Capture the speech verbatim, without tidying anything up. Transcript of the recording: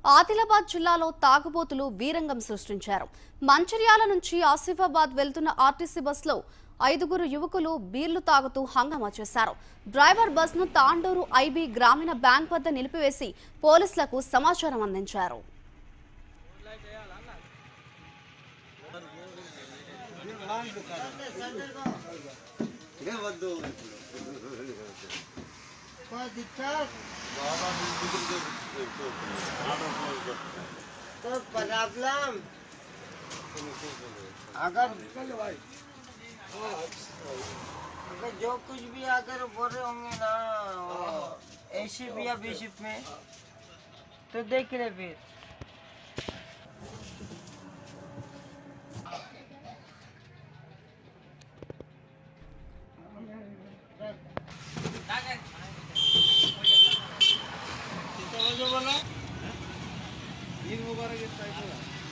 ఆదిలాబాద్ జిల్లాలో తాగుబోతులు వీరంగం సృష్టించారు. మంచిర్యాల నుంచి ఆసిఫాబాద్ వెళ్తున్న ఆర్టీసీ బస్సులో ఐదుగురు యువకులు బీర్లు తాగుతూ హంగామా చేశారు. డ్రైవర్ బస్సును తాండూరు ఐబీ గ్రామీణ బ్యాంక్ వద్ద నిలిపివేసి పోలీసులకు సమాచారం అందించారు. तो प्रॉब्लम अगर अगर जो कुछ भी अगर बोल रहे होंगे ना ए शिप या बी शिप में तो देख ले फिर बोला